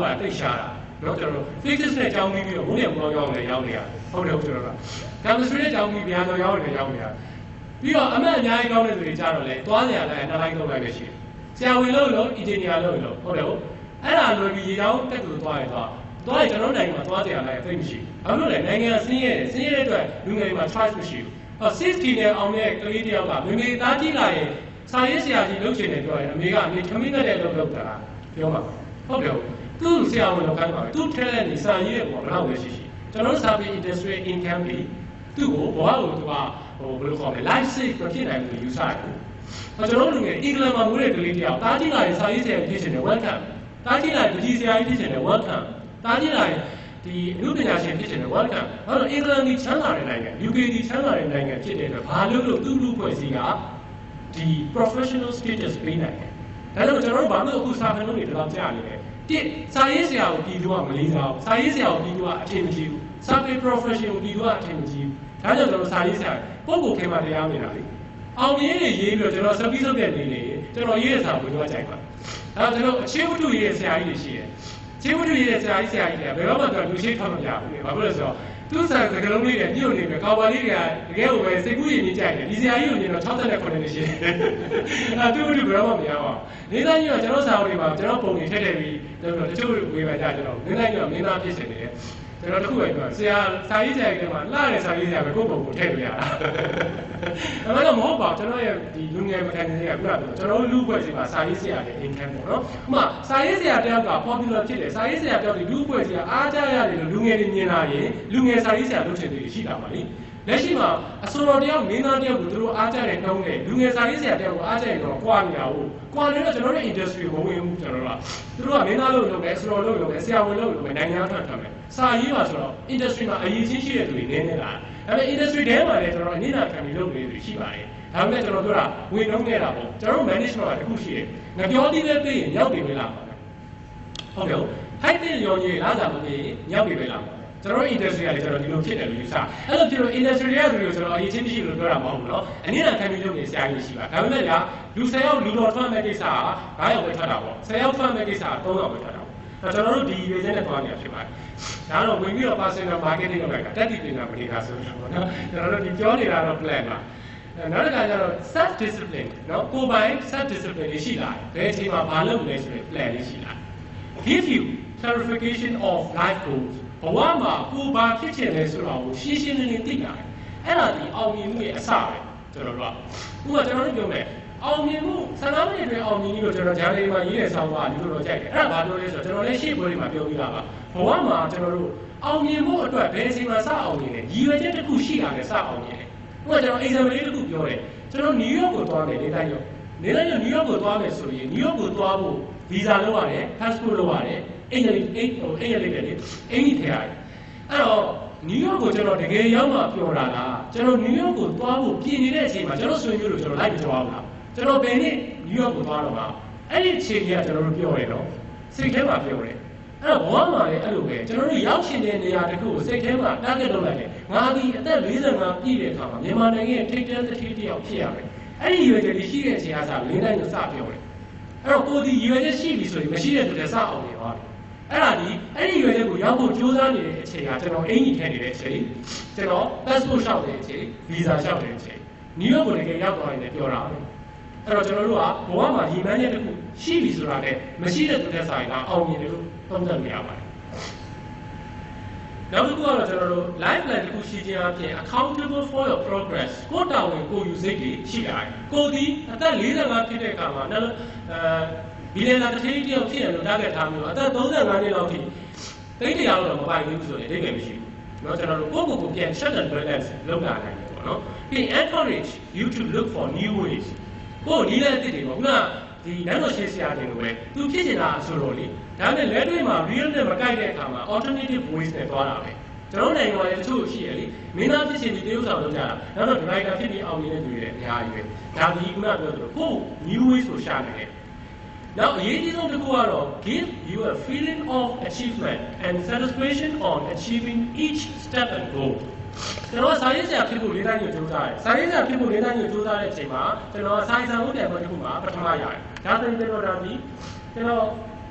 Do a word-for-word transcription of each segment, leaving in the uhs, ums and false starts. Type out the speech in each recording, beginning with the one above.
ရတိတ်ရှာတာနော်ကျွန်တော် physics နဲ့ကြောင်းပြီးပြီးတော့ဘုံရဘောရောက်နေရောက်နေရဟုတ်တယ်ကျွန်တော်က chemistry နဲ့ကြောင်းပြီးဗျာတော့ရောက်နေရောက်နေရပြီးတော့အမှတ်အများကြီးကောင်းတဲ့သူတွေကြတော့လေသွားနေရတိုင်းနှစ်လိုက်သုံးလိုက်ပဲရှိတယ်ဆရာဝန်လို့လို့ engineer လို့လို့ဟုတ်တယ်ဟုတ်အဲ့ဒါလိုပြီးရေချောင်းတက်ကူသွားရတော့သွားရင်ကျွန်တော်နိုင်ငံမှာသွားကြရလိုက်သိမရှိဘူးဘာလို့လဲနိုင်ငံဆင်းရဲဆင်းရဲတဲ့အတွက်လူငယ်တွေမှာ choice မရှိဘူးဟော sixty နဲ့အောင်တဲ့ကလေးတယောက်ကမိမိသားကြီးလာရင်စာရေးဆရာကြီးလုပ်ချင်တယ်ပြောရင်အမေကအမေခမင်းနဲ့လုပ်လုပ်တာပြောမှာဟုတ်တယ်သူ့ဆရာဝန်လုပ်ခိုင်းပါသူ့ထဲတဲ့နေစာရေးရဲ့ပေါ်ဘယ်လောက်ပဲရှိရှိကျွန်တော်စာပေ industry income တွေသူ့ကိုဘဝကိုသူကဟိုဘယ်လိုခေါ်လဲ life save ဖြစ်နိုင်လို့ယူဆတယ်ကျွန်တော်လူငယ်အင်္ဂလန်မှာမွေးတဲ့ကလေးတယောက်သားကြီးလာရင်စာရေးဆရာကြီးဖြစ်ချင်တယ် welcome သားကြီးလာရင်ပကြီးဆရာကြီးဖြစ်ချင်တယ် welcome သားကြီးလာရင်ဒီအမှုပညာရှင်ဖြစ်ချင်တယ် welcome ဘာလို့အင်္ဂလန်ဒီချမ်းသာတဲ့နိုင်ငံ U K ဒီချမ်းသာတဲ့နိုင်ငံဖြစ်တဲ့အတွက်ဘာလို့လို့သူ့လူဖွဲ့စည်းကဒီ professional status ပေးနိုင်တယ်ဒါကြောင့်ကျွန်တော်တို့ဘာလို့အခုစာဖန်လုံးတွေဒီလောက်ကြားနေလဲတစ်စာရေးဆရာကိုပြည်သူကမလေးစားဘူးစာရေးဆရာကိုပြည်သူကအထင်မကြီးဘူးစာပေ profession ကိုပြည်သူကအထင်မကြီးဘူးဒါကြောင့်ကျွန်တော်စာရေးဆရာပုံကိုခင်မတရားနေတာလေအောင်မြင်ရေးရေးပြီးတော့ကျွန်တော်စပီးစုပ်တဲ့နေနေကျွန်တော်ရေးတဲ့စာကိုပြောကြိုက်ပါဒါကျွန်တော်အခြေဝတ္ထုရေးတဲ့ဆရာကြီးတွေရှိတယ်အခြေဝတ္ထုရေးတဲ့ဆရာကြီးဆရာကြီးတွေကဘယ်တော့မှတော့လူရှိထွက်မပြဘူးလေဘာဖြစ်လဲဆိုတော့သူ့စာစကလုံးလေးတွေညှို့နေပြီကော်ပါလေးတွေကတကယ်ကိုပဲစိတ်ကူးရည်ကြီးကြိုက်တယ်ဒီဆရာကြီးကိုမြင်တော့၆၉နှစ်ရှိတယ်အဲသူ့လူဘယ်တော့မှမရပါဘူးနေသားကြီးကကျွန်တော်စာအုပ်တွေမှာကျွန်တော်ပုံတွေထည့်ထည့်ပြီးတချို့ဝေဖန်ကြကျွန်တော်နေသားကြီးကမင်းသားဖြစ်နေတယ်ကျွန်တော်တခုပဲပြောဆရာစာရေးဆရာကြီးကမှလှတဲ့စာရေးဆရာပဲကိုယ့်ပုံကိုထည့်လို့ရတာအဲ့တော့မဟုတ်ပါကျွန်တော်ရဲ့ဒီလူငယ်မကန်နေတွေကပြောကျွန်တော်လူ့ဘွဲ့စီမှာစာရေးဆရာရဲ့ income ပေါ့နော်ဥပမာစာရေးဆရာတယောက်က popular ဖြစ်တယ်စာရေးဆရာတယောက်ဒီလူ့ဘွဲ့စီကအားကြရတယ်လို့လူငယ်တွေမြင်လာရင်လူငယ်စာရေးဆရာလုပ်ချင်တယ်ရှိတာပါလေလက်ရှိမှာအစိုးရတယောက်မင်းသားတယောက်ကိုသူတို့အားကြတဲ့နှုံးနဲ့လူငယ်စာရေးဆရာတယောက်ကိုအားကြတဲ့တော့ကွာနေတာဟုတ်ကွာနေတော့ကျွန်တော်တို့ industry ကိုဝင်မှုကျွန်တော်တို့ကသူတို့ကမင်းသားလုပ်လုပ်မယ်အစိုးရလုပ်လုပ်မယ်ဆရာဝန်လုပ်လုပ်မယ်နိုင်ငံထွက်ထွက်မယ်စာရေးပါဆိုတော့ industry မှာအရေးချင်းရှိတဲ့သူတွေနည်းနေလားဒါပေမဲ့ industry ထဲမှာလည်းကျွန်တော်အနည်းနာခံပြီးလုပ်နေသူရှိပါတယ်ဒါပေမဲ့ကျွန်တော်တို့ကဝင်နှုံးနေတာပေါ့ကျွန်တော်တို့ management ကတခုရှိတယ်ငပြောသေးပဲပြေးရင်ရောက်နေပြီလားဟုတ်ကဲ့ဟိုက်တဲ့ရောကြီးလားသာမပြေးရင်ရောက်နေပြီလားကျွန်တော် industry ကလည်းကျွန်တော်ဒီလိုဖြစ်တယ်လို့ယူဆအဲ့လိုကျွန်တော် industry တွေကသူတို့ကျွန်တော်အရေးချင်းမရှိလို့ပြောတာမဟုတ်ဘူးเนาะအနည်းနာခံပြီးလုပ်နေဆရာကြီးရှိပါဒါပေမဲ့ကလူဆယ်ယောက်လူတော်ထွက်မဲ့ကိစ္စက၅ယောက်ပဲထွက်တာပေါ့ဆယ်ယောက်ထွက်မဲ့ကိစ္စက၃ယောက်ပဲထွက်တာပေါ့ဒါကျွန်တော်တို့ဒီရွေးချက်နဲ့သွားနေတာဖြစ်ပါတယ်ဒါတော့ဝင်ပြီးတော့ personal marketing လုပ်လိုက်တာတက်တည်ပင်တာမနေတာဆိုတော့ပေါ့နော်ကျွန်တော်တို့ဒီပြောနေတာတော့ plan ပါနောက်တစ်ခါကျတော့ self discipline เนาะကိုယ်ပိုင် self discipline တွေရှိလာတယ်ဘယ်အချိန်မှာဘာလုပ်မလဲဆိုတဲ့ plan လေးရှိလာ give you clarification of life goalsဘဝမှာကိုယ်ဘာဖြစ်ချင်လဲဆိုတာကိုရှင်းရှင်းလင်းလင်းသိလာတယ်အဲ့ဒါဒီအောင်မြင်မှုရဲ့အစပဲကျွန်တော်တို့ကဥပမာကျွန်တော်တို့ပြောမယ်အောင်မြင်မှုဆန္ဒမဲ့တွေအောင်မြင်လို့ကျွန်တော်ဂျာနယ်မှာရေးတဲ့ဆောင်းပါးဒီလိုတော့ကြိုက်တယ်အဲ့ဒါဘာပြောလဲဆိုတော့ကျွန်တော်လည်းရှေ့ပွဲတွေမှာပြောပြီးသားပါဘဝမှာကျွန်တော်တို့အောင်မြင်မှုအတွက်ဘယ်အချိန်မှာစအောင်မြင်လဲရည်ရွယ်ချက်တစ်ခုရှိတာနဲ့စအောင်မြင်တယ်ဥပမာကျွန်တော် example လေးတစ်ခုပြောတယ်ကျွန်တော်နယူးယောက်ကိုသွားမယ်နေတိုင်းရောနေတိုင်းရောနယူးယောက်ကိုသွားမယ်ဆိုရင်နယူးယောက်ကိုသွားဖို့ visa လုပ်ရတယ် passport လုပ်ရတယ်အိမ်လေးအိမ်ဟိုအိမ်လေးပဲလေအိမ်ကြီးထည့်ရတယ်အဲ့တော့နယူးယောက်ကိုကျွန်တော်တကယ်ရောက်မှပြောတာလားကျွန်တော်နယူးယောက်ကိုသွားဖို့ပြင်နေတဲ့အချိန်မှာကျွန်တော်ဆွေမျိုးတို့ကျွန်တော်လိုက်မကြွားဘူးလားကျွန်တော်ဘယ်နေ့နယူးယောက်ကိုသွားတော့မှာအဲ့ဒီအချိန်ကြီးကကျွန်တော်တို့ပြောရတော့စိတ်ထဲမှာပြောတယ်အဲ့တော့ဘဝမှာလည်းအဲ့လိုပဲကျွန်တော်တို့ရောက်ရှင်တဲ့နေရာတစ်ခုကိုစိတ်ထဲမှာ target လုပ်လိုက်တယ်ငါဒီအသက်၄၅ပြည့်တဲ့အခါမှာမြန်မာနိုင်ငံရဲ့ထိပ်တန်းတစ်ထည်တစ်ယောက်ဖြစ်ရမယ်အဲ့ဒီရွယ်ချက်ရှိတဲ့အချိန်အားစလေးတိုင်းကိုစပြောတယ်အဲ့တော့ကိုဒီရွယ်ချက်ရှိပြီဆိုရင်မရှိတဲ့သူတွေစအောင်နေပါအဲ့ဒါဒီအဲ့ဒီရွယ်ချက်ကိုရောက်ဖို့ကြိုးစားနေတဲ့အချိန်ကကျွန်တော်အင်ကြီးထဲနေတဲ့အချိန်ကျွန်တော် passport လျှောက်တဲ့အချိန် visa လျှောက်တဲ့အချိန်နယူးယောက်ကိုတကယ်ရောက်သွားရင်လည်းပြောတာပဲအဲ့တော့ကျွန်တော်တို့ကဘဝမှာရည်မှန်းချက်တစ်ခုရှိပြီဆိုတာနဲ့မရှိတဲ့သူတွေဆိုင်ကအောင်မြင်တယ်လို့သုံးသပ်နေရပါတယ်နောက်တစ်ခုကတော့ကျွန်တော်တို့ life plan တစ်ခုရှိခြင်းအပြင် accountable for your progress ကိုတာဝန်ကိုယူစိတ်တွေရှိရတယ်ကိုဒီအသက်၄၅ဖြစ်တဲ့အခါမှာနော်အဲဘီလီယံတစ်ထည့်တယောက်ဖြစ်ရလို့တားခဲ့ထားမျိုးအသက်၃၅နှစ်လောက်ထိတိတ်တရားတော့မပိုင်ဘူးဆိုရင်အဓိပ္ပာယ်မရှိဘူးเนาะကျွန်တော်တို့ကိုယ့်ကိုယ်ကိုပြန် shut and balance လုပ်လာနိုင်တယ်ပေါ့နော်ပြီး encourage you to look for new ways ကိုယ်ဒီလည်းသိတယ်ပေါ့ခုနဒီနန်းတော်ရှေ့ဆရာတင်လို့ပဲသူဖြစ်နေတာဆိုတော့လေဒါနဲ့လက်တွေ့မှာ real နဲ့မကိုက်တဲ့အခါမှာ alternative ways နဲ့သွားတာပဲကျွန်တော်နိုင်ငံမှာလည်းတချို့ရှိရလေမင်းသားဖြစ်ချင်ပြီးတရုပ်ဆောင်လုပ်ကြတာနောက်တော့ driver ဖြစ်ပြီးအောင်မြင်တဲ့သူတွေလည်းအများကြီးပဲဒါဒီခုနပြောသလိုကို new ways ကိုရှာနေတယ်နောက်အရေးကြီးဆုံးတစ်ခုကတော့ give you a feeling of achievement and satisfaction on achieving each step and goal ကျွန်တော်စာရေးဆရာဖြစ်ဖို့လေးတိုင်းကိုကြိုးစားတယ်စာရေးဆရာဖြစ်ဖို့လေးတိုင်းကိုကြိုးစားတဲ့အချိန်မှာကျွန်တော်စာရေးဆရာမှုတဲ့ဘက်တစ်ခုမှာပထမရတယ်ဒါဆိုရင်ကျွန်တော်ဒါပြီးကျွန်တော်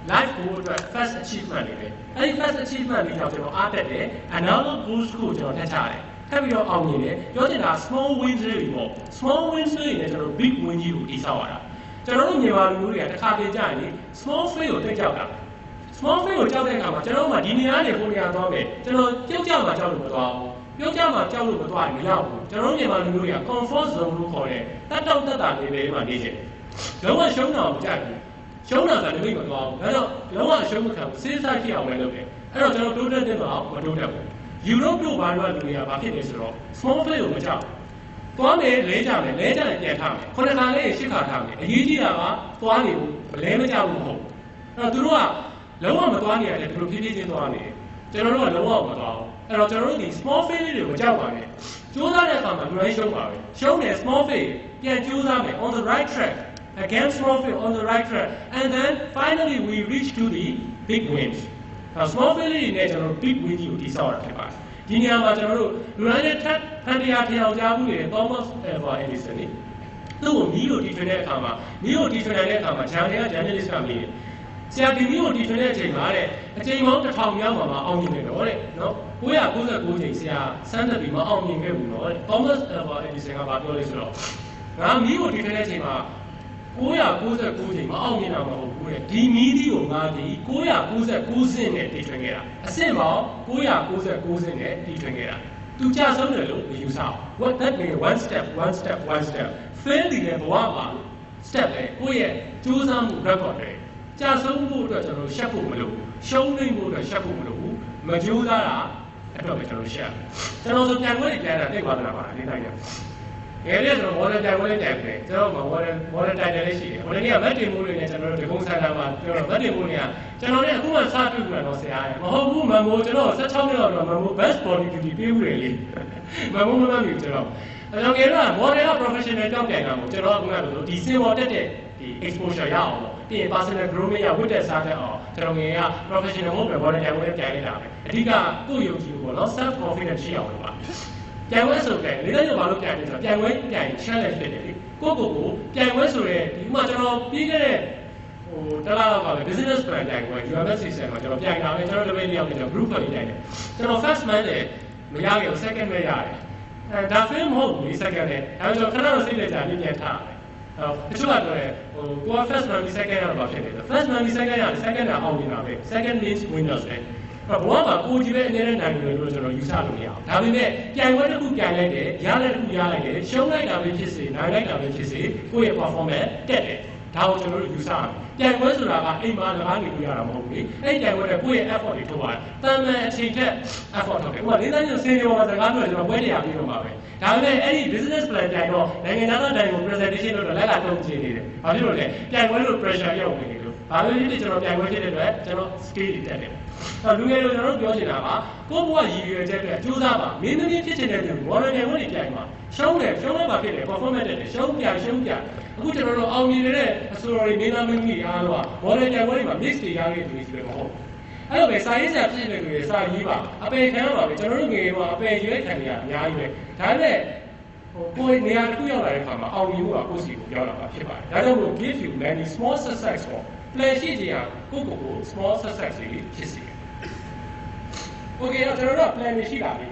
life goal အတွက် first achievement တွေပဲအဲ့ဒီ first achievement တွေကြောင့်ကျွန်တော်အားတက်တယ် another goals ကိုကျွန်တော်ထပ်ချတယ်ထပ်ပြီးတော့အောင်မြင်တယ်ပြောချင်တာ small wins တွေပေါ့ small wins တွေနဲ့ကျွန်တော် big win ကြီးကိုတည်ဆောက်ရတာကျွန်တော်တို့မြန်မာလူမျိုးတွေကတစ်ခါတည်းကြာရင် small fail ကိုသိကြောက်တာ small fail ကိုကြောက်တဲ့အခါမှာကျွန်တော်တို့ကဒီနေရာနဲ့ကိုနေရာသွားမယ်ကျွန်တော်ကြောက်ကြမှာကြောက်လို့မသွားဘူးပြောကြမှာကြောက်လို့မသွားရင်မရောက်ဘူးကျွန်တော်တို့မြန်မာလူမျိုးတွေက comfort zone လို့ခေါ်တဲ့တတ်တောက်တတ်တာနေပဲမှာနေချင်တယ်လုံးဝရှုံးတာမကြိုက်ဘူးရှုံးတာကလည်းမသွားဘူးဒါတော့လုံးဝရှုံးမခံဘူးစဉ်းစားကြည့်အောင်လည်းလုပ်တယ်အဲ့တော့ကျွန်တော်တိုးတက်တဲ့မှာမတိုးတက်ဘူးယူရိုတို့ဘာလို့လူတွေကဘာဖြစ်လဲဆိုတော့ small fail ကိုမကြောက်သွားမယ်လဲကြမယ်လဲကြတယ်ပြန်ထားမယ်ခုနကလေးရှစ်ခါထားမယ်အရေးကြီးတာကသွားနေဘူးလဲမကြောက်ဘူးမဟုတ်အဲ့တော့သူတို့ကလုံးဝမသွားနေရတယ်သူတို့ဖြည်းဖြည်းချင်းသွားနေတယ်ကျွန်တော်တို့ကလုံးဝမသွားဘူးအဲ့တော့ကျွန်တော်တို့ဒီ small fail တွေကိုမကြောက်ပါနဲ့ကြိုးစားတဲ့အခါမှာလူတိုင်းရှုံးပါပဲရှုံးတယ် small fail ပြန်ကြိုးစားမယ် on the right track again small fail on the right track and then finally we reach to the big wins now small fail တွေနဲ့ကျွန်တော်တို့ big win ကိုတည်ဆောက်ရတာဖြစ်ပါတယ်ဒီနေရာမှာကျွန်တော်တို့လူတိုင်းနဲ့ထပ်ဖန်တရားထျောက်ကြားမှုတွေ Thomas Alva Edison นี่သူ့ကိုမီးကိုတီထွင်တဲ့အခါမှာမီးကိုတီထွင်တဲ့အခါမှာဂျန်တွေက journalist ကမေးတယ်ဆရာဒီမီးကိုတီထွင်တဲ့အချိန်မှာတဲ့အချိန်ပေါင်းတစ်ထောင်မြောက်မှာအောင်မြင်တယ်တော့တဲ့နော်၉၉၉ချိန်ဆရာစမ်းသပ်ပြီးမအောင်မြင်ခဲ့ဘူးနော်တဲ့ Thomas Alva Edison ကဘာပြောလဲဆိုတော့ငါမီးကိုတီထွင်တဲ့အချိန်မှာ၉၉၉ချိန်မအောင်မြင်တာမဟုတ်ဘူးတဲ့ဒီမီးဒီကိုငါဒီ၉၉၉စင်းနဲ့တီထွင်ခဲ့တာအဆင့်ပေါင်း၉၉၉စင်းနဲ့တီထွင်ခဲ့တာသူကြဆုံးတယ်လို့မယူဆအောင် what that mean one step one step one step fail ဒီလေဘဝမှာ step လေကိုယ့်ရဲ့ကြိုးစားမှု record တွေကြဆုံးဖို့အတွက်ကျွန်တော်ရှက်ဖို့မလိုဘူးရှုံးနေဖို့အတွက်ရှက်ဖို့မလိုဘူးမကြိုးစားတာအဲ့တော့ပဲကျွန်တော်ရှက်ကျွန်တော်ဆိုပြန်ခွင့်ပြန်တာတိတ်ပါတာပါလေးတိုင်းငယ်လေးဆိုတော့ model တိုင်ဝဲတိုင်ပဲကျွန်တော်မှာ model model တိုင်တယ်လေးရှိတယ် model ကမတ်တင်မှုတွေနဲ့ကျွန်တော်တို့ဒီကုန်းဆန်တာမှာပြောတော့မတ်တင်မှုတွေကကျွန်တော်လည်းအခုမှစတွေ့ကြတော့ဆရာရမဟုတ်ဘူးမမိုးကျွန်တော်၁၆နှစ်လောက်တော့မမိုး best body beauty ပေးဦးတယ်လေမမိုးမမမြူကျွန်တော်အဲတော့ငယ်တော့ model က professional ကြောက်ကြင်တာမို့ကျွန်တော်ကကတော့ဒီစင်ပေါ်တက်တဲ့ဒီ exposure ရအောင်ပေါ့ပြီးရင် personal grooming ရဝတ်တဲ့စားတဲ့အောင်ကျွန်တော်ငယ်က professional မဟုတ်ပဲ model တိုင်ဝဲတိုင်နေတာပဲအဓိကကိုယ့်ယုံကြည်မှုပေါ့နော် self confidence ရှိအောင်လုပ်ပါပြန်ဝဲဆိုတဲ့လေးလေးဘာလို့ပြန်လဲဆိုတော့ပြန်ဝဲပြန် challenge ဖြစ်တယ်လေကိုယ့်ကိုယ်ကိုပြန်ဝဲဆိုတဲ့ဒီမှာကျွန်တော်ပြီးခဲ့တဲ့ဟိုတလားတော့ပါပဲ business plan တိုင်ဝဲ U M S system မှာကျွန်တော်ပြန်လာတယ်ကျွန်တော်တို့လည်းရောက်နေကျွန်တော် group တွေတိုင်တယ်ကျွန်တော် first man နဲ့မရခဲ့ဘူး second ပဲရတယ်အဲဒါ film မဟုတ်ဘူး second နဲ့အဲကျွန်တော်ခဏတော့စိတ်လက်ကြပြီးပြန်ထားတယ်အဲတချို့ကတော့ဟိုကို first man second ရတော့ဖြစ်တယ် first man second ရတယ် second ကအောင်နေတာပဲ second means winners ပဲဘဝမှာကိုကြီးပဲအနေနဲ့နိုင်တယ်လို့ကျွန်တော်ယူဆလို့မရအောင်ဒါပေမဲ့ပြန်ဝဲတစ်ခုပြန်လိုက်တယ်ရတဲ့တစ်ခုရလိုက်တယ်ရှုံးလိုက်တာပဲဖြစ်စေနိုင်လိုက်တာပဲဖြစ်စေကိုယ့်ရဲ့ performance တက်တယ်ဒါကိုကျွန်တော်တို့ယူဆရမယ်ပြန်ဝဲဆိုတာကအိမ်မှာ၎င်းနေလို့ရတာမဟုတ်ဘူးလေအဲ့ပြန်ဝဲတဲ့ကိုယ့်ရဲ့ effort တွေထုတ်ရတယ်တန်မှန်အချိန်ထက် effort ထုတ်တယ်ဥပမာလေးတိုင်းစင်ရောမှာစကားပြောကျွန်တော်ပွဲတရားပြီးတော့မှာပဲဒါပေမဲ့အဲ့ဒီ business plan တိုင်တော့နိုင်ငံသားတိုင်ကို presentation လုပ်တော့လက်ကတုံးချနေတယ်ဘာဖြစ်လို့လဲပြန်ဝဲလို့ pressure ရောက်နေတယ်လို့ဘာလို့ဒီကျွန်တော်ပြန်ဝဲဖြစ်တဲ့အတွက်ကျွန်တော် scale တွေတက်တယ်လူငယ်တို့ကျွန်တော်တို့ပြောချင်တာကကိုယ့်ဘဝရည်ရွယ်ချက်အတွက်ကြိုးစားပါမင်းသမီးဖြစ်ချင်တဲ့သူ model တွေဝင်ပြိုင်မှာရှုံးတယ်ရှုံးတော့ပါဖြစ်တယ် performance တက်တယ်ရှုံးပြရှုံးပြအခုကျွန်တော်တို့အောင်မြင်နေတဲ့အဆိုတော်တွေမင်းသားမင်းကြီးအားလုံးက model တွေဝင်မှာ mix တွေရခဲ့သူတွေဆိုတော့မဟုတ်အဲ့လိုပဲစာရေးဆရာဖြစ်နေတယ်တွေစာရေးပါအပယ်ခံရပါပဲကျွန်တော်တို့ငယ်ရွာအပယ်ရွေးခံနေရအများကြီးပဲဒါပေမဲ့ဟိုကိုယ်နေရာတစ်ခုရောက်လာတဲ့အခါမှာအောင်မြင်မှုကကိုယ့်စီကိုရောက်လာတာဖြစ်ပါတယ်ဒါကြောင့်မို့ give you many small success ပေါ့ plan ရှိကြရကိုယ့်ကိုယ်ကို small success တွေဖြစ်စေโอเคတော့ကျွန်တော်တို့က plan တွေရှိတာပြီ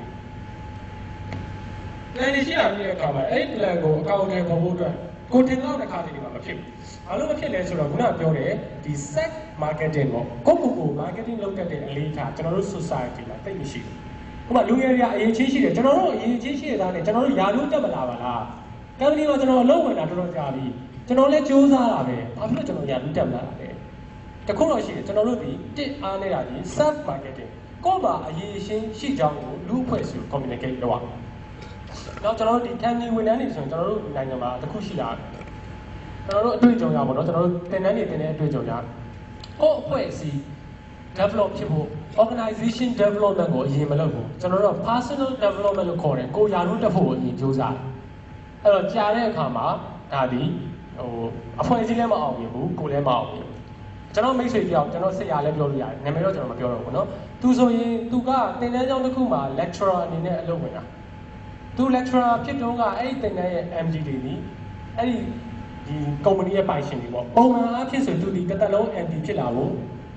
plan တွေရှိတာပြီးတဲ့အခါမှာအဲ့ဒီ plan ကိုအကောင့်ထဲပေါ်ဖို့အတွက်ကိုတင်တော့တစ်ခါတည်းဒီမှာမဖြစ်ဘူး။ဘာလို့မဖြစ်လဲဆိုတော့ခုနပြောတယ်ဒီ set marketing ပေါ့ကိုယ့်ကိုယ်ကို marketing လုပ်တတ်တဲ့အလေးထားကျွန်တော်တို့ society မှာတိတ်မရှိဘူး။ဥပမာလူငယ်တွေကအရင်ချင်းရှိတယ်ကျွန်တော်တို့အရင်ချင်းရှိတဲ့သားနဲ့ကျွန်တော်တို့ယာလို့တက်မလာပါလား။ company မှာကျွန်တော်အလုပ်ဝင်တာတော်တော်ကြာပြီ။ကျွန်တော်လည်းစူးစမ်းတာပဲ။ဘာဖြစ်လို့ကျွန်တော်ယာလို့တက်မလာတာလဲ။တခုတော့ရှိတယ်ကျွန်တော်တို့ဒီတစ်အားနေတာဒီ set marketingကိုယ့်မှာအရေးရှင်းရှိကြောင်းကိုလူအဖွဲ့စု communicate လုပ်ရအောင်။နောက်ကျွန်တော်တို့ဒီ company ဝန်ထမ်းတွေဆိုရင်ကျွန်တော်တို့နိုင်ငံမှာတစ်ခုရှိတာကျွန်တော်တို့အတွေ့အကြုံရပါတော့ကျွန်တော်တို့တင်တန်းနေတင်တဲ့အတွေ့အကြုံရကိုယ့်အဖွဲ့အစည်း develop ဖြစ်ဖို့ organization development ကိုအရင်မလုပ်ဘူးကျွန်တော်တို့ personal development လို့ခေါ်တယ်ကိုယ်ရာထူးတက်ဖို့အရင်ကြိုးစားတယ်အဲ့တော့ကြာတဲ့အခါမှာဒါဒီဟိုအဖွဲ့အစည်းလည်းမအောင်မြင်ဘူးကိုယ်လည်းမအောင်မြင်ဘူးကျွန်တော်မိတ်ဆွေတယောက်ကျွန်တော်ဆရာလည်းပြောလို့ရတယ်နာမည်တော့ကျွန်တော်မပြောတော့ဘူးเนาะသူဆိုရင်သူကတင်တန်းကျောင်းတစ်ခုမှာ lecturer အနေနဲ့အလုပ်ဝင်တာသူ lecturer ဖြစ်တော့ကအဲ့ဒီတင်တန်းရဲ့ M D တွေနီးအဲ့ဒီဒီ company ရဲ့ပိုင်ရှင်တွေပေါ့ပုံမှန်အားဖြင့်ဆိုသူဒီတစ်သက်လုံး M D ဖြစ်လာဖို့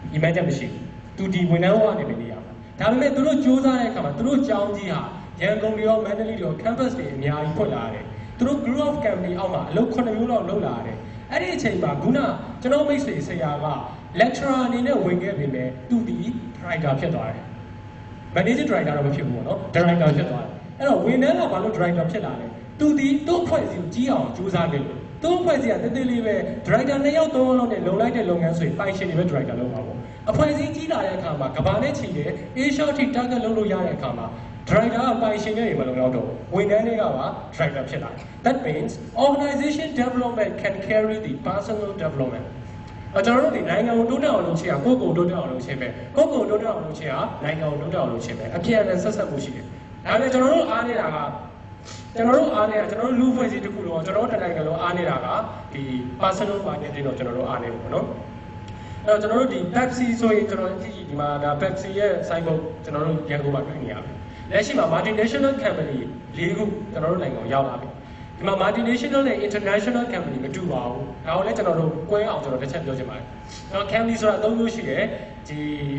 imagine မရှိသူဒီဝန်ထမ်းဘဝနဲ့ပဲနေရမှာဒါပေမဲ့သူတို့စူးစမ်းတဲ့အခါမှာသူတို့ကျောင်းကြီးဟာရန်ကုန်ရောမန္တလေးရော campus တွေအများကြီးဖွင့်လာတယ်သူတို့ group of company အောက်မှာအလုပ်ခုနှစ်မျိုးလောက်လုပ်လာတယ်အဲ့ဒီအချိန်မှာခုနကျွန်တော်မိတ်ဆွေဆရာက lecturer အနေနဲ့ဝင်ခဲ့ပြီမဲ့သူဒီ director ဖြစ်သွားတယ် manager director တော့မဖြစ်ဘူးပေါ့နော် director ဖြစ်သွားတယ်အဲ့တော့ဝန်ထမ်းကဘာလို့ director ဖြစ်လာလဲသူဒီသူ့အဖွဲ့အစည်းကိုကြီးအောင်စူးစမ်းတယ်လို့သူ့အဖွဲ့အစည်းကတည်တည်လေးပဲ director နှစ်ယောက်သုံးယောက်လောက်နဲ့လုံလိုက်တဲ့လုပ်ငန်းဆိုရင်ပိုင်ရှင်တွေပဲ director လုပ်မှာပေါ့အဖွဲ့အစည်းကြီးလာတဲ့အခါမှာကဘာနဲ့ချီတယ် Asia ထိ target လုပ်လို့ရတဲ့အခါမှာ director ကပိုင်ရှင်တွေမလုံလောက်တော့ဝန်ထမ်းတွေကပါ director ဖြစ်လာတယ် that means organization development can carry the personal development အကျွန်တော်တို့ဒီနိုင်ငံကိုတိုးတက်အောင်လုပ်ချင်တာကိုယ့်ကိုယ်တိုးတက်အောင်လုပ်ချင်ပဲကိုယ့်ကိုယ်တိုးတက်အောင်လုပ်ချင်တာနိုင်ငံကိုတိုးတက်အောင်လုပ်ချင်ပဲအပြန်အလှန်ဆက်ဆက်မှုရှိတယ်ဒါပေမဲ့ကျွန်တော်တို့အားနေတာကကျွန်တော်တို့အားနေတာကျွန်တော်တို့လူဖွဲ့စည်းတစ်ခုလုံးကျွန်တော်တို့တိုင်းကလုံးအားနေတာကဒီ personal marketing တော့ကျွန်တော်တို့အားနေဘူးเนาะအဲ့တော့ကျွန်တော်တို့ဒီ Pepsi ဆိုရင်ကျွန်တော်ကြည့်ကြည့်ဒီမှာဒါ Pepsi ရဲ့ site ကိုကျွန်တော်တို့ရန်ကုန်မှာတွေ့နေရပြီလက်ရှိမှာ multinational company လေးခုကျွန်တော်တို့နိုင်ငံကိုရောက်လာပြီဒီမှာ multinational နဲ့ international company မတူပါဘူးဒါကိုလည်းကျွန်တော်တို့ကွဲအောင်ကျွန်တော်တစ်ချက်ပြောချင်ပါတယ်ကျွန်တော် company ဆိုတာသုံးမျိုးရှိတယ်ဒီ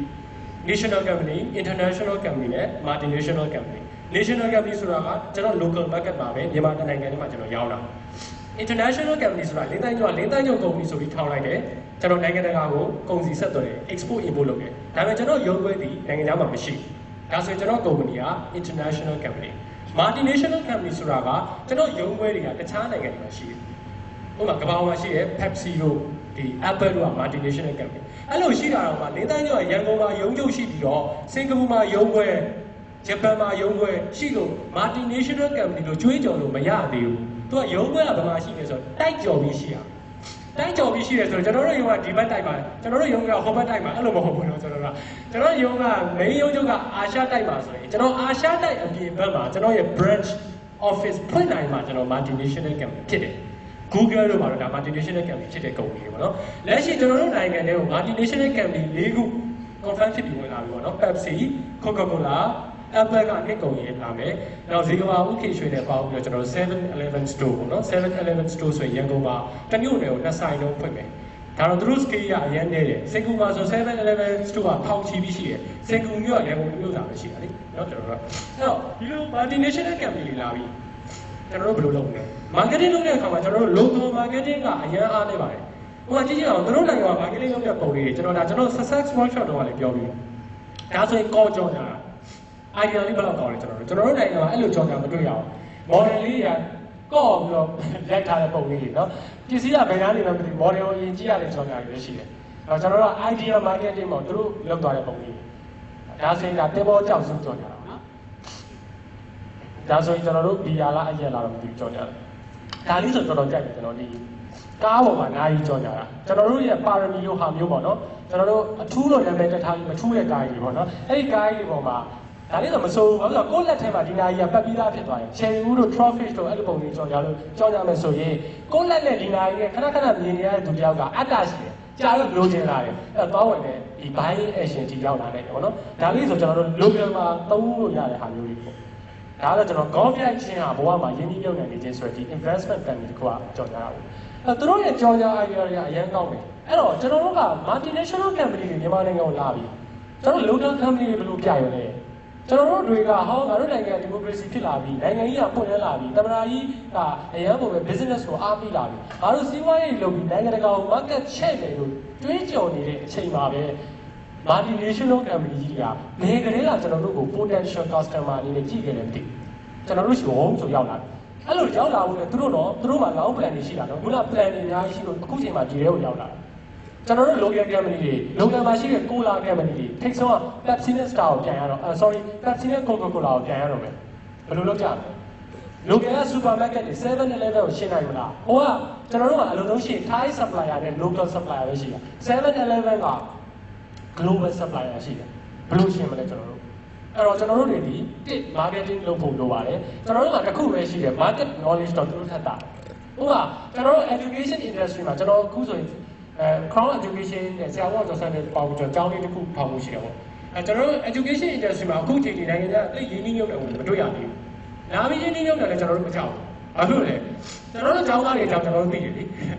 national company international company နဲ့ multinational company national company ဆိုတာကကျွန်တော် local market မှာပဲမြန်မာနိုင်ငံထဲမှာကျွန်တော်ရောက်လာ international company ဆိုတာလင်းတိုင်းကျော်လင်းတိုင်းကျော် company ဆိုပြီးထောင်လိုက်တယ်ကျွန်တော်နိုင်ငံတကာကိုကုန်စည်ဆက်သွယ်တယ် export import လုပ်တယ်ဒါပေမဲ့ကျွန်တော်ရုံးခွဲသည်နိုင်ငံခြားမှာမရှိဒါဆိုရင်ကျွန်တော် company က international company multinational company ဆိုတာကကျွန်တော်ရုံးခွဲတွေကတခြားနိုင်ငံတွေမှာရှိတယ်ဥပမာကမ္ဘာမှာရှိတဲ့ Pepsi တို့ဒီ Apple တို့က multinational company အဲ့လိုရှိတာတော့မှလင်းတိုင်းကျော်ရန်ကုန်မှာရုံးချုပ်ရှိပြီးတော့စင်ကာပူမှာရုံးခွဲဂျပန်မှာရုံးခွဲရှိလို့ multinational company တို့ကျွေးကြော်လို့မရသေးဘူးသူကရုံးခွဲကဘာမှရှိနေဆိုတော့တိုက်ကြော်ပြီးရှိရတိုက်ကြော်ပြီးရှိတယ်ဆိုတော့ကျွန်တော်တို့ရုံးကဒီဘက်တိုက်ပါကျွန်တော်တို့ရုံးကဟိုဘက်တိုက်ပါအဲ့လိုမဟုတ်ဘူးနော်ကျွန်တော်ကကျွန်တော်ရုံးက main ရုံးချုပ်ကအာရှတိုက်ပါဆိုရင်ကျွန်တော်အာရှတိုက်အပြင်ဘက်မှာကျွန်တော်ရဲ့ branch office ဖွင့်နိုင်မှာကျွန်တော် multinational company ဖြစ်တယ် Google တို့မှာတော့ဒါ multinational company ဖြစ်တဲ့ company တွေပေါ့နော်လက်ရှိကျွန်တော်တို့နိုင်ငံထဲကို multinational company လေးခု confirm ဖြစ်ပြီးဝင်လာပြီပေါ့နော် Pepsi Coca-Cola Apple ကနှစ်ကုန်ရေးလာမယ်။နောက်ဇီကမာဥခေရွှေနဲ့ပေါင်းပြီးတော့ကျွန်တော် seven eleven store ပေါ့နော် seven eleven store ဆိုရင်ရန်ကုန်မှာတမျိုးနယ်ကိုနှစ်ဆိုင်လုံးဖွင့်မယ်။ဒါတော့သူတို့ scale ကအရင်နေတယ်။စင်ကူမှာဆို seven eleven store ကထောင်ချီပြီးရှိတယ်။စင်ကူမြို့ကရန်ကုန်မြို့သားပဲရှိတာလေ။နော်ကျွန်တော်တို့ကအဲ့တော့ဒီလို multinational company တွေလာပြီးကျွန်တော်တို့ဘယ်လိုလုပ်မလဲ။ marketing လုပ်တဲ့အခါမှာကျွန်တော်တို့ local marketing ကအရင်အားနေပါတယ်။ဟိုကကြည့်ကြအောင်သူတို့နိုင်ငံက marketing လုပ်တဲ့ပုံတွေကျွန်တော်ဒါကျွန်တော် success workshop တော့လည်းပြောပြီးဒါဆိုရင် call ကြောင်းကြတာidea လေးဘယ်လောက်ကောင်းလဲကျွန်တော်တို့ကျွန်တော်တို့နိုင်ငံမှာအဲ့လိုကြောင်ကြောင်မတွေ့ရအောင် model လေးရကော့ပြီးတော့ရိုက်ထားတဲ့ပုံလေးတွေနော်ပစ္စည်းကဘယ်နားနေမှမသိ model ကိုရင်ကြည့်ရတဲ့ကြောင်ကြောင်တွေရှိတယ်အဲ့တော့ကျွန်တော်တို့ idea marketing မှာသူတို့လုပ်သွားတဲ့ပုံလေးဒါဆိုရင်ဒါတင်ပေါ်ကြောက်စုကြောင်ကြတာနော်ဒါဆိုရင်ကျွန်တော်တို့ဒီယာလာအရက်လာတော့မသိကြောင်ကြတယ်ဒါလေးဆိုတော်တော်ကြိုက်တယ်ကျွန်တော်ဒီကားပေါ်မှာနားကြီးကြောင်ကြတာကျွန်တော်တို့ရဲ့ပါရမီလိုဟာမျိုးပေါ့နော်ကျွန်တော်တို့အထူးလို့နာမည်တက်ထားပြီးမထူးတဲ့ကားကြီးပေါ့နော်အဲ့ဒီကားကြီးပေါ်မှာဒါလေးတော့မစိုးဘူးဘာလို့လဲကိုယ့်လက်ထဲမှာဒီနာကြီးကပတ်ပြီးသားဖြစ်သွားရင် cherry wood တို့ trophy တို့အဲ့လိုပုံမျိုးကြောင်ကြလို့ကြောင်ကြမယ်ဆိုရင်ကိုယ့်လက်နဲ့ဒီနာကြီးကခဏခဏမြင်နေရတဲ့သူတယောက်ကအတ္တရှိတယ်ကြာတော့လိုချင်လာတယ်အဲ့တော့တောင်းဝင်တယ်ဒီ buying action ကြီးရောက်လာတယ်ပေါ့နော်ဒါလေးဆိုကျွန်တော်တို့ local မှာသုံးလို့ရတဲ့ဟာမျိုးတွေပေါ့ဒါတော့ကျွန်တော် golf ရိုက်ခြင်းဟာဘဝမှာရင်းနှီးမြှုပ်နှံနေခြင်းဆိုတဲ့ဒီ investment company တခုကကြောင်ကြတာပေါ့အဲ့သူတို့ရဲ့ကြောင်ကြ idea တွေကအရင်ကောင်းတယ်အဲ့တော့ကျွန်တော်တို့က multinational company တွေမြန်မာနိုင်ငံကိုလာပြီးကျွန်တော် local company တွေဘယ်လိုပြရလဲကျွန်တော်တို့တွေကဟောငါတို့နိုင်ငံဒီမိုကရေစီဖြစ်လာပြီနိုင်ငံကြီးကပွင့်လန်းလာပြီတမန်တော်ကြီးကအရန်ပုံပဲ business ကိုအားပေးလာပြီငါတို့စီးပွားရေးလုပ်ပြီးနိုင်ငံတကာကို market ချဲ့မယ်လို့တွေးကြော်နေတဲ့အချိန်မှာပဲ multinational company ကြီးတွေကဘယ်ကလေးကကျွန်တော်တို့ကို potential customer အနေနဲ့ကြည့်ခဲ့တယ်မသိကျွန်တော်တို့ရှိဝုန်းဆိုရောက်လာတယ်အဲ့လိုရောက်လာဖို့လေသူတို့တော့သူတို့မှာ long plan တွေရှိတာနော်ခုန plan တွေအများကြီးရှိလို့အခုချိန်မှာဒီထဲကိုရောက်လာတယ်ကျွန်တော်တို့ local company တွေ local မှာရှိတဲ့ cola company တွေထိတ်ဆုံးက Pepsi နဲ့ Star ကိုပြန်ရတော့ sorry Pepsi နဲ့ Coca-Cola ကိုပြန်ရတော့မယ်ဘယ်လိုလုပ်ကြလဲ local က supermarket တွေ seven eleven ကိုရှင်းနိုင်မလားဟိုကကျွန်တော်တို့ကအလုံးလုံးရှိ Thai supplier နဲ့ local supplier ပဲရှိတာ seven eleven က global supplier ရှိတယ်ဘယ်လိုရှင်းမလဲကျွန်တော်တို့အဲ့တော့ကျွန်တော်တို့တွေဒီ marketing လုပ်ဖို့လိုပါတယ်ကျွန်တော်တို့ကတစ်ခုပဲရှိတယ် market knowledge တော့သူတို့ထက်တာဟိုကကျွန်တော်တို့ education industry မှာကျွန်တော်အခုဆိုရင်အဲ crown education နဲ့ဆရာဝန်ကျော်ဆန်းတဲ့ပေါင်းကျွန်တော်ကျောင်းလေးတစ်ခုထောင်ဖို့ရှိတယ်ပေါ့အဲကျွန်တော်တို့ education industry မှာအခုချိန်ဒီနိုင်ငံကအဲ့ရင်းနှီးမြှုပ်နှံမှုမတွေ့ရသေးဘူး။နာမည်ရင်းနှီးမြှုပ်နှံလည်းကျွန်တော်တို့မကြောက်ဘူး။ဘာလို့လဲ။ကျွန်တော်တို့ကျောင်းသားတွေအကြောင်းကျွန်တော်တို့သိတယ်လေ။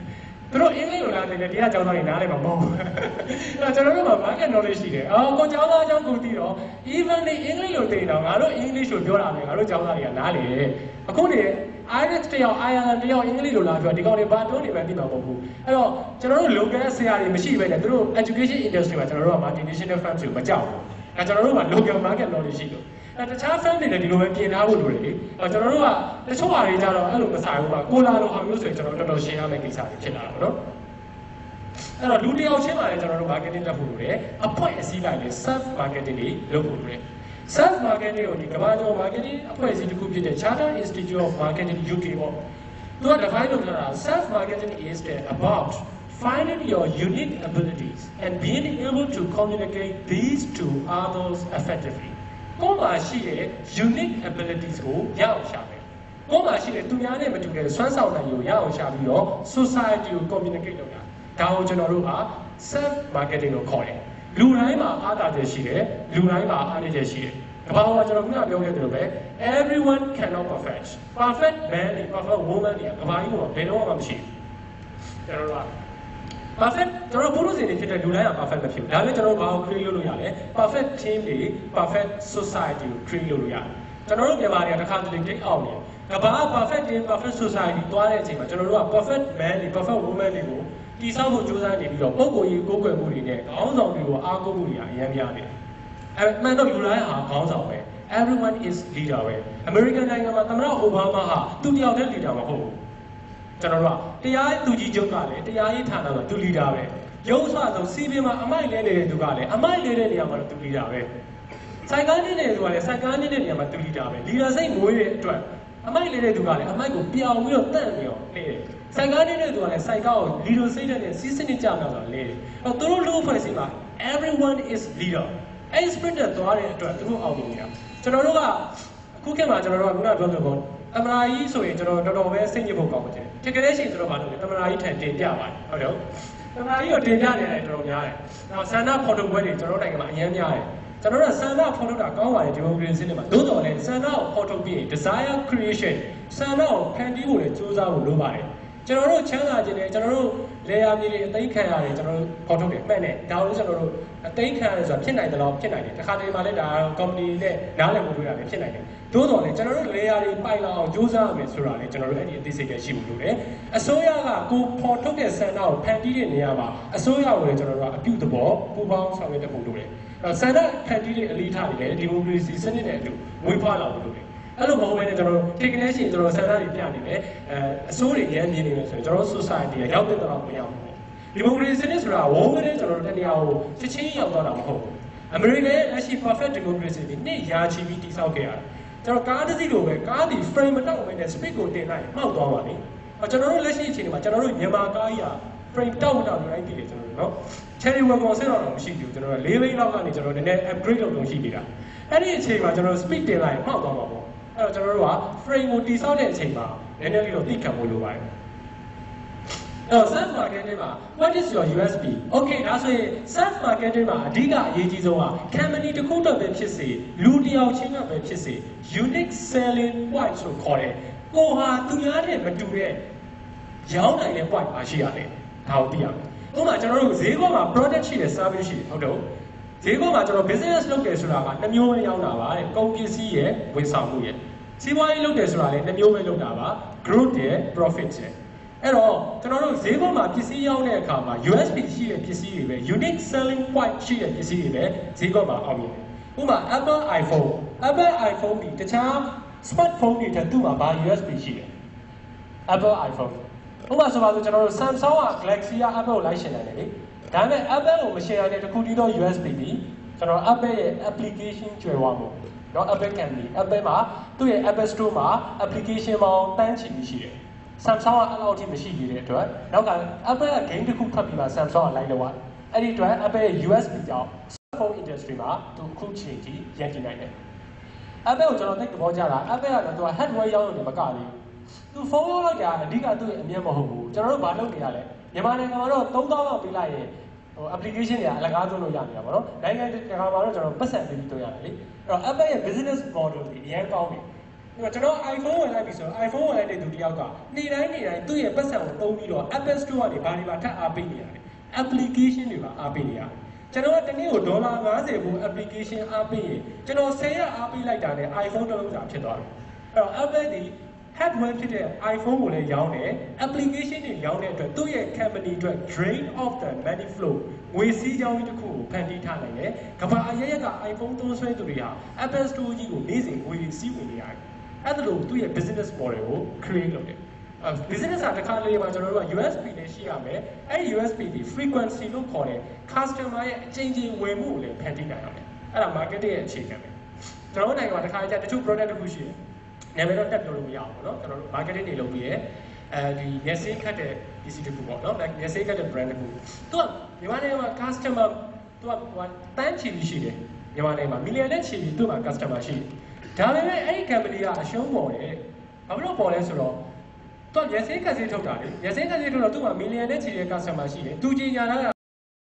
သူတို့အင်္ဂလိပ်လိုလာတယ်တရားကျောင်းသားတွေနားလည်မှာမဟုတ်ဘူးအဲ့ကျွန်တော်တို့က market knowledge ရှိတယ်အော်ကိုကျောင်းသားအကြောင်းကိုသိတော့ even ဒီအင်္ဂလိပ်လိုသိတော့ငါတို့ English ကိုပြောတာပဲငါတို့ကျောင်းသားတွေကနားလေအခုနေ Irish တယောက် Ireland တယောက်အင်္ဂလိပ်လိုလာပြောဒီကောင်တွေဘာတွန်းနေမှသိမှာမဟုတ်ဘူးအဲ့တော့ကျွန်တော်တို့ local ဆရာတွေမရှိပဲနဲ့သူတို့ education industry မှာကျွန်တော်တို့က multinational firms ကိုမကြောက်ဘူးအဲကျွန်တော်တို့က local market knowledge ရှိလို့အဲတခြား firm တွေလည်းဒီလိုပဲပြင်ထားဖို့လိုတယ်လေအဲကျွန်တော်တို့ကတချို့ဟာတွေကြတော့အဲ့လိုမဆိုင်ဘူးပါကိုလာလိုဟာမျိုးဆိုရင်ကျွန်တော်တော်တော်ရှင်းရမယ့်ကိစ္စတွေဖြစ်လာတာပေါ့နော်အဲ့တော့လူတယောက်ချင်းမှလည်းကျွန်တော်တို့ marketing လုပ်ဖို့လိုတယ်အဖွဲ့အစည်းလိုက်လည်း self marketing တွေလုပ်ဖို့လိုတယ် self marketing ကိုဒီကမ္ဘာကျော် marketing အဖွဲ့အစည်းတစ်ခုဖြစ်တဲ့ Chartered Institute of Marketing U K ပေါ့သူက define လုပ်ထားတာ self marketing is about finding your unique abilities and being able to communicate these to others effectively ကိုယ်မှာရှိတဲ့ unique abilities ကိုရအောင်ရှာမယ်ကိုယ်မှာရှိတဲ့သူများနဲ့မတူတဲ့စွမ်းဆောင်နိုင်ကိုရအောင်ရှာပြီးတော့ society ကို communicate လုပ်တာဒါကိုကျွန်တော်တို့က self marketing လို့ခေါ်တယ်လူတိုင်းမှာအားသာချက်ရှိတယ်လူတိုင်းမှာအားနည်းချက်ရှိတယ်ကမ္ဘာပေါ်မှာကျွန်တော်ခုနပြောခဲ့သလိုပဲ everyone cannot perfect perfect man နဲ့ perfect woman တွေကကမ္ဘာကြီးပေါ်မှာဘယ်တော့မှမရှိဘူးကျွန်တော်တို့က perfect ကျွန်တော်ဘုလို့စင်နေဖြစ်တဲ့လူတိုင်းက perfect မဖြစ်ဘူးဒါပေမဲ့ကျွန်တော်ဘာကို create လုပ်လို့ရလဲ perfect team တွေ perfect society ကို create လုပ်လို့ရတယ်ကျွန်တော်တို့မြန်မာတွေကတစ်ခါတလေတိတ်အောင်နေကမ္ဘာက perfect team perfect society တွားတဲ့အချိန်မှာကျွန်တော်တို့က perfect man တွေ perfect woman တွေကိုတည်ဆောက်ဖို့ကြိုးစားနေပြီးတော့ပုံကိုယ်ကြီးကိုယ်ကွယ်မှုတွေနဲ့ခေါင်းဆောင်တွေကိုအားကိုးမှုတွေအများများနေတယ်အဲမှန်တော့လူတိုင်းဟာခေါင်းဆောင်ပဲ everyone is leader ပဲ American နိုင်ငံမှာသမ္မတအိုဘားမားဟာသူတယောက်တည်း leader မဟုတ်ဘူးကျွန်တော်တို့ကတရားသူကြီးချုပ်ကလည်းတရားရေးဌာနမှာသူ leader ပဲရုံးဆွဆုံးစီးပင်မှာအမိုက်လဲနေတဲ့သူကလည်းအမိုက်လဲတဲ့နေရာမှာသူ leader ပဲစိုက်ကားနေတဲ့သူကလည်းစိုက်ကားနေတဲ့နေရာမှာသူ leader ပဲ leader စိတ်မွေးတဲ့အတွက်အမိုက်လဲတဲ့သူကလည်းအမိုက်ကိုပြောင်းပြီးတော့တန့်ပြီးတော့နေတယ်စိုက်ကားနေတဲ့သူကလည်းစိုက်ကားကို leader စိတ်နဲ့စီးစနစ်ကြမှာဆိုလဲတယ်အဲ့တော့သူတို့လူအဖွဲ့အစည်းမှာ everyone is leader အဲ့ sprint နဲ့သွားတဲ့အတွက်သူတို့အောင်မြင်ကြကျွန်တော်တို့ကအခုခေတ်မှာကျွန်တော်တို့ကခုနပြောသလိုပေါ့တမနာကြီးဆိုရင်ကျွန်တော်တော်တော်ပဲစိတ်ညစ်ဖို့ကောင်းပါတယ်တကယ်လည်းရှိရင်ကျွန်တော်ဘာလုပ်လဲတမနာကြီးထန်တင်ပြပါတယ်ဟုတ်တယ်တမနာကြီးကိုတင်ပြနေတယ်တော်တော်များတယ်နောက်ဆန္ဒဖော်ထုတ်ပွဲတွေကျွန်တော်နိုင်ငံမှာအများများတယ်ကျွန်တော်တို့ဆန္ဒဖော်ထုတ်တာကောင်းပါတယ်ဒီမိုကရေစီနဲ့မှာသို့တော်လည်းဆန္ဒကိုဖော်ထုတ်ပြီး desire creation ဆန္ဒကိုဖန်တီးဖို့လည်းကြိုးစားဖို့လိုပါတယ်ကျွန်တော်တို့ချမ်းသာခြင်းနဲ့ကျွန်တော်တို့လေယာမြေတွေအသိခံရတယ်ကျွန်တော်တို့ဖော်ထုတ်တယ်မှန်တယ်ဒါလို့ကျွန်တော်တို့အသိခံရတယ်ဆိုတာဖြစ်နိုင်တယ်လို့ဖြစ်နိုင်တယ်တစ်ခါတလေမှလည်းဒါ company နဲ့နားလည်မှုတွေရတယ်ဖြစ်နိုင်တယ်သို့တော်လည်းကျွန်တော်တို့လေယာတွေပိုင်လာအောင်ကြိုးစားရမယ်ဆိုတာလည်းကျွန်တော်တို့အဲ့ဒီအသိစိတ်တွေရှိဖို့လိုတယ်အစိုးရကကိုဖော်ထုတ်တဲ့ဆန္ဒကိုဖန်တီးတဲ့နေရာမှာအစိုးရကိုလည်းကျွန်တော်တို့ကအပြုသဘောပူးပေါင်းဆောင်ရွက်တတ်ဖို့လိုတယ်အဲ့ဆန္ဒဖန်တီးတဲ့အလေးထားတွေလည်းဒီမိုကရေစီစနစ်နဲ့အတူဝေးဖွားလာဖို့လိုတယ်အဲ့လိုမဟုတ်ဘဲနဲ့ကျွန်တော်တို့ technician ကျွန်တော်ဆန္ဒတွေပြနေတယ်အဲအစိုးရရန်မြင်နေတယ်ဆိုရင်ကျွန်တော်တို့ society ကရောက်တဲ့တော့မရောက်ဘူးဒီမိုကရေစီစနစ်ဆိုတာဝုန်းကလေးကျွန်တော်တို့တနေရာကိုချက်ချင်းရောက်တော့တာမဟုတ်ဘူးအမေရိကန်ရဲ့လက်ရှိ perfect democracy ဒီနေ့ရာချီပြီးတည်ဆောက်ခဲ့ရတယ်ကျွန်တော်ကားတစ်စီးလိုပဲကားဒီ frame မတောက်ဘဲနဲ့ speed ကိုတင်လိုက်မှောက်သွားပါလိမ့်ကျွန်တော်တို့လက်ရှိအချိန်ဒီမှာကျွန်တော်တို့မြန်မာကားကြီးက frame တောက်မတောက်တိုင်းတည်တယ်ကျွန်တော်တို့နော် cherry wagon ဆင်းတော့မရှိဘူးကျွန်တော်တို့၄ဘိန်းလောက်ကနေကျွန်တော်နည်းနည်း upgrade လုပ်လုပ်ရှိနေတာအဲ့ဒီအချိန်မှာကျွန်တော် speed တင်လိုက်မှောက်သွားမှာပေါ့အဲ့တော့ကျွန်တော်တို့က frame ကိုတည်ဆောက်တဲ့အချိန်မှာနည်းနည်းလေးတော့သိခံဖို့လိုပါတယ်အဲ့တော့ self marketing မှာ what is your U S P okay ဒါဆိုရင် self marketing မှာအဓိကအရေးကြီးဆုံးက company တစ်ခုတော့ပဲဖြစ်စေလူတစ်ယောက်ချင်းတော့ပဲဖြစ်စေ unique selling point ဆိုခေါ်တယ်ကိုဟာသူများနဲ့မတူတဲ့ရောင်းနိုင်တဲ့ point ပါရှိရတယ်ဒါကိုသိရမယ်ဥပမာကျွန်တော်တို့ဈေးကွက်မှာ product ရှိတယ် service ရှိတယ်ဟုတ်တော့ဈေးကွက်မှာကျွန်တော် business လုပ်တယ်ဆိုတာကနှမျိုးပဲရောက်တာပါတဲ့ကုန်ပစ္စည်းရဲ့ဝန်ဆောင်မှုရဲ့စီးပွားရေးလုပ်တယ်ဆိုတာလည်းနှမျိုးပဲလုပ်တာပါ growth ရဲ့ profit ရဲ့အဲ့တော့ကျွန်တော်တို့ဈေးကွက်မှာပစ္စည်းရောင်းတဲ့အခါမှာ U S P ရှိတဲ့ပစ္စည်းတွေပဲ unique selling point ရှိတဲ့ပစ္စည်းတွေပဲဈေးကွက်မှာအောင်မြင်တယ်ဥပမာ Apple iPhone Apple iPhone ဒီတခြား smartphone တွေထက်သူ့မှာဘာ U S P ရှိတယ် Apple iPhone ဥပမာဆိုပါစို့ကျွန်တော်တို့ Samsung က Galaxy က Apple ကိုလိုက်ရှင်တယ်လေဒါပေမဲ့ Apple ကိုမရှင်းရတဲ့တခုတည်းသော U S P ပြီးကျွန်တော် Apple ရဲ့ application ကျွယ်ဝမှုเนาะ Apple company Apple မှာသူ့ရဲ့ Apple Store မှာ application ပေါင်းတန်းချီပြီးရှိတယ် Samsung ကအဲ့လောက်ထိမရှိသေးတဲ့အတွက်နောက်က Apple က game တစ်ခုထွက်ပြီးမှ Samsung ကလိုက်လို့ရတယ်အဲ့ဒီအတွက် Apple ရဲ့ U S P ကြောင့် smartphone industry မှာသူအခုချိန်ကြီးရန်ကျင်နိုင်တယ် Apple ကိုကျွန်တော်သိသဘောကျတာ Apple ကတော့သူက hardware ရောင်းလို့မကသေးဘူးသူဖုန်းရောင်းလိုက်တာအဓိကသူ့ရဲ့အမြတ်မဟုတ်ဘူးကျွန်တော်တို့ဘာလုပ်နေရလဲမြန်မာနိုင်ငံမှာတော့သုံးသောင်းလောက်ပေးလိုက်ရင်ဟို application တွေအလကားသွင်းလို့ရနေတာပေါ့နော်နိုင်ငံတကာမှာတော့ကျွန်တော်ပတ်စံပေးပြီးသွင်းရတယ်လေအဲ့တော့ Apple ရဲ့ business model တွေအရင်ကောင်းတယ်ဥကျွန်တော် iPhone ဝင်လိုက်ပြီဆိုတော့ iPhone ဝင်လိုက်တဲ့သူတယောက်ကနေ့တိုင်းနေ့တိုင်းသူ့ရဲ့ပတ်စံကိုသုံးပြီးတော့ Apple Store ကနေဘာတွေပါထပ်အားပေးနေရတယ် application တွေပါအားပေးနေရတယ်ကျွန်တော်ကတနေ့ကိုဒေါ်လာ၅၀ကို application အားပေးရင်ကျွန်တော်၁၀ရက်အားပေးလိုက်တာနဲ့ iPhone တစ်လုံးစာဖြစ်သွားတယ်အဲ့တော့ Apple ဒီ hardware ဖြစ်တဲ့ iPhone ကိုလည်းရောင်းတယ် application တွေရောင်းတဲ့အတွက်သူ့ရဲ့ company အတွက် drain of the money flow ငွေစည်းကြောင်းတစ်ခုကိုဖန်တီးထားနိုင်တယ်ကမ္ဘာအရက်ရက်က iPhone သုံးဆွဲသူတွေဟာ Apple Store ကြီးကိုနေ့စဉ်ငွေစည်းဝင်နေရတယ်အဲ့ဒါလို့သူ့ရဲ့ business model ကို create လုပ်တယ် business ကတစ်ခါလေမှာကျွန်တော်တို့က U S P နဲ့ရှိရမယ်အဲ့ဒီ U S P ဒီ frequency လို့ခေါ်တဲ့ customer ရဲ့အချိန်ချင်းဝင်မှုကိုလည်းဖန်တီးနိုင်အောင်တယ်အဲ့ဒါ marketing ရဲ့အခြေခံပဲကျွန်တော်တို့နိုင်ငံမှာတစ်ခါကျတချို့ product တစ်ခုရှိတယ်နာမည်တော့တက်ပြောလို့မရဘူးပေါ့နော်ကျွန်တော်တို့ marketing တွေလုပ်ပြီးရဲအဲဒီမျက်စိခတ်တဲ့ပစ္စည်းတစ်ခုပေါ့နော်မျက်စိခတ်တဲ့ brand တစ်ခုသူကမြန်မာနိုင်ငံမှာ customer သူကတန်းချီပြီးရှိတယ်မြန်မာနိုင်ငံမှာ million နဲ့ချီပြီးသူ့မှာ customer ရှိတယ်ဒါပေမဲ့အဲ့ဒီ company ကအရှုံးပေါ်တယ်ဘာဖြစ်လို့ပေါ်လဲဆိုတော့သူကမျက်စိခတ်စေးထုတ်တာလေမျက်စိခတ်စေးထုတ်တော့သူ့မှာ million နဲ့ချီတဲ့ customer ရှိတယ်သူကြီးညာတာ